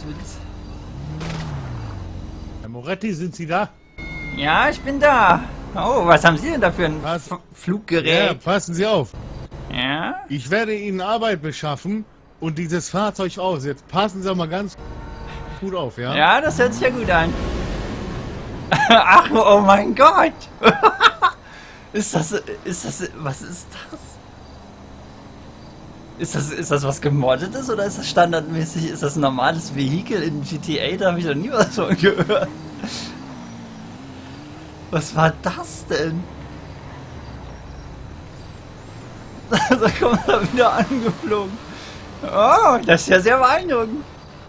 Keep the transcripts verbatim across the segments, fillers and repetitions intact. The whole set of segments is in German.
bin's. Herr Moretti, sind Sie da? Ja, ich bin da. Oh, was haben Sie denn da für ein Was? F Fluggerät? Ja, passen Sie auf. Ja? Ich werde Ihnen Arbeit beschaffen und dieses Fahrzeug aus. Jetzt passen Sie doch mal ganz gut auf, ja? Ja, das hört sich ja gut an. Ach, oh mein Gott. Ist das, ist das, was ist das? Ist das, ist das was Gemoddetes oder ist das standardmäßig, ist das ein normales Vehikel in G T A? Da habe ich noch nie was von gehört. Was war das denn? Da kommt er wieder angeflogen. Oh, das ist ja sehr beeindruckend.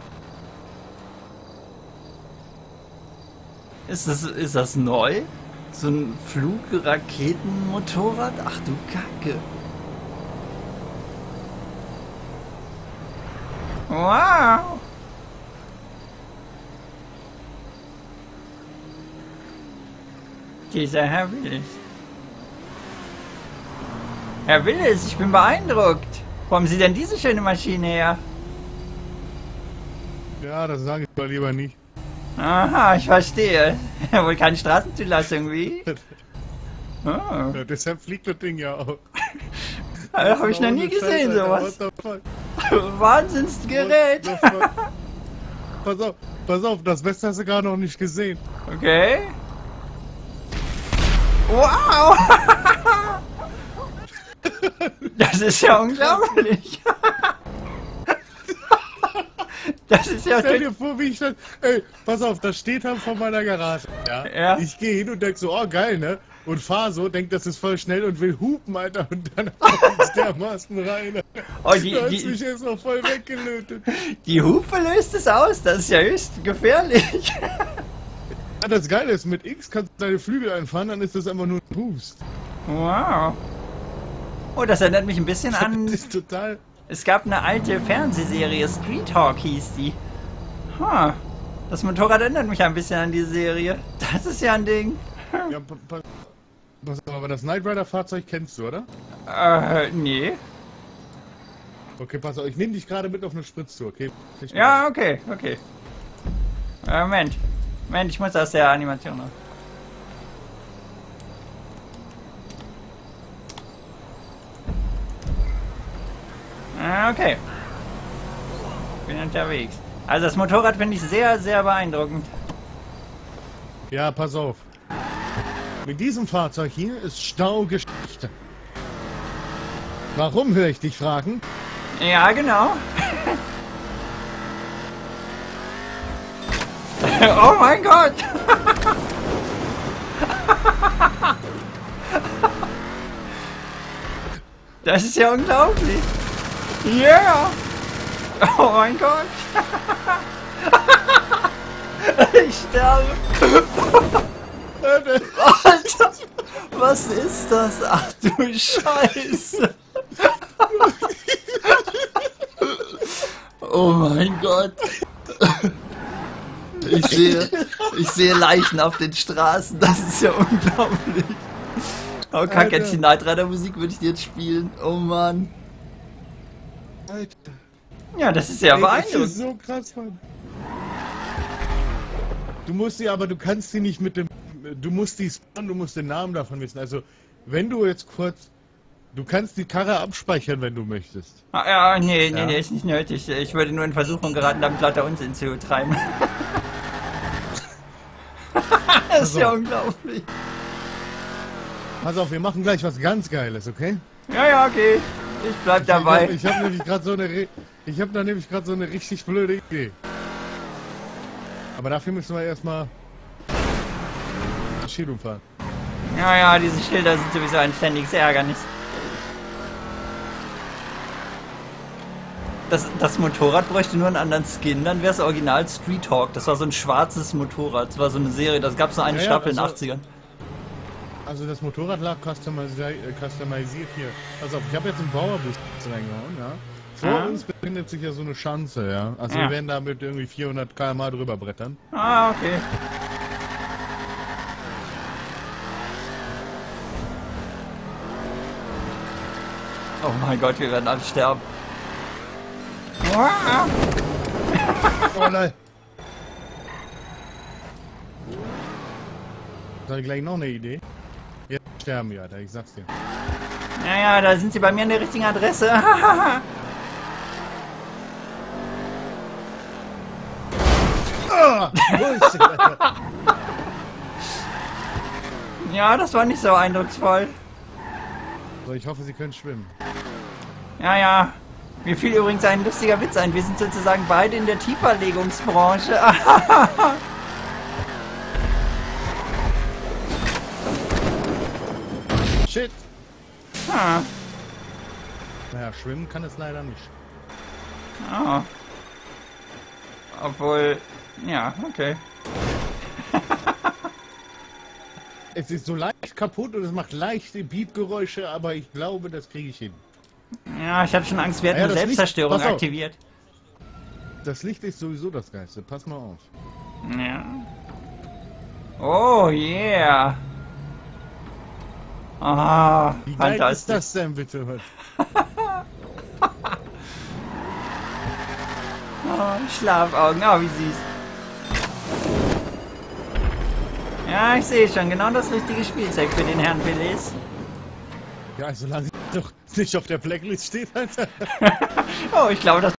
Ist das, ist das neu? So ein Flugraketenmotorrad? Ach du Kacke. Wow. Dieser Herr Willis. Herr Willis, ich bin beeindruckt. Wo haben Sie denn diese schöne Maschine her? Ja, das sage ich mal lieber nicht. Aha, ich verstehe. Wohl keine Straßenzulassung, wie? Oh. Ja, deshalb fliegt das Ding ja auch. Das habe ich noch nie gesehen, sowas. Wahnsinnsgerät. Pass auf, pass auf, das Beste hast du gar noch nicht gesehen. Okay. Wow! Das ist ja unglaublich. Das ist ja... Stell dir vor, wie ich das... Ey, pass auf, das steht halt vor meiner Garage. Ja? Ja. Ich gehe hin und denk so, oh geil, ne? Und fahr so, denk, das ist voll schnell und will hupen, Alter. Und dann kommt dermaßen rein. Oh, die, da die, mich jetzt noch voll weggelötet. Die Hupe löst es aus, das ist ja höchst gefährlich. Ja, das Geile ist, mit X kannst du deine Flügel einfahren, dann ist das einfach nur ein Boost. Wow. Oh, das erinnert mich ein bisschen an... Das ist total... Es gab eine alte Fernsehserie, Street Hawk hieß die. Huh. Das Motorrad erinnert mich ein bisschen an die Serie. Das ist ja ein Ding. Ja, pa pa pass auf, aber das Knight Rider Fahrzeug kennst du, oder? Äh, nee. Okay, pass auf, ich nehme dich gerade mit auf eine Spritztour, okay? Ich Ja, okay, okay. Äh, Moment. Moment, ich muss aus der Animation noch. Okay. Bin unterwegs. Also das Motorrad finde ich sehr, sehr beeindruckend. Ja, pass auf. Mit diesem Fahrzeug hier ist Staugeschichte. Warum, höre ich dich fragen? Ja, genau. Oh mein Gott! Das ist ja unglaublich. Yeah! Oh mein Gott! Ich sterbe! Alter! Was ist das? Ach du Scheiße! Oh mein Gott! Ich sehe, ich sehe Leichen auf den Straßen, das ist ja unglaublich! Oh, kacke, jetzt die Knight Rider Musik würde ich dir jetzt spielen. Oh Mann. Alter. Ja, das ist ja Ey, beeindruckend. das ist so krass, Mann. Du musst sie, aber du kannst sie nicht mit dem... Du musst die spawnen, du musst den Namen davon wissen. Also, wenn du jetzt kurz... Du kannst die Karre abspeichern, wenn du möchtest. Ah, ja, nee, nee, Ja. nee, ist nicht nötig. Ich würde nur in Versuchung geraten, damit lauter Unsinn zu treiben. Das ist Also. ja unglaublich. Pass auf, wir machen gleich was ganz Geiles, okay? Ja, ja, okay. Ich bleib dabei. Ich habe hab nämlich gerade so eine... Re ich habe da nämlich gerade so eine richtig blöde Idee. Aber dafür müssen wir erstmal... Ski fahren. Ja, ja, diese Schilder sind sowieso ein ständiges Ärgernis. Das, das Motorrad bräuchte nur einen anderen Skin, dann wäre es original Street Hawk. Das war so ein schwarzes Motorrad. Das war so eine Serie, das gab es nur eine Ja, ja, Staffel in den also- achtzigern. Also das Motorrad lag customisi äh, customisiert hier. Pass auf, ich habe jetzt einen Powerboost reingehauen, ja. Vor Ah. uns befindet sich ja so eine Schanze, ja. Also Ja. wir werden da mit irgendwie vierhundert Kilometer pro Stunde drüber brettern. Ah, okay. Oh mein Gott, wir werden alle sterben. Ah. Oh nein. Soll ich gleich noch eine Idee? Jetzt sterben wir, Alter, ich sag's dir. Naja, da sind sie bei mir an der richtigen Adresse. Ah, Bullshit, Alter. Ja, das war nicht so eindrucksvoll. So, ich hoffe, Sie können schwimmen. Ja, ja. Mir fiel übrigens ein lustiger Witz ein. Wir sind sozusagen beide in der Tieferlegungsbranche. Shit! Ah. Naja, schwimmen kann es leider nicht. Oh. Obwohl, ja, okay. Es ist so leicht kaputt und es macht leichte Piepgeräusche, aber ich glaube, das kriege ich hin. Ja, ich hatte schon Angst, wir hätten Ja, eine das Selbstzerstörung Licht- pass auf. aktiviert. Das Licht ist sowieso das Geilste. Pass mal auf. Ja. Oh, yeah. Ah, Wie geil ist fantastisch. das denn bitte? Oh, Schlafaugen, oh, wie süß. Ja, ich sehe schon, genau das richtige Spielzeug für den Herrn Pelés. Ja, solange doch nicht auf der Blacklist steht, Alter. Oh, ich glaube, das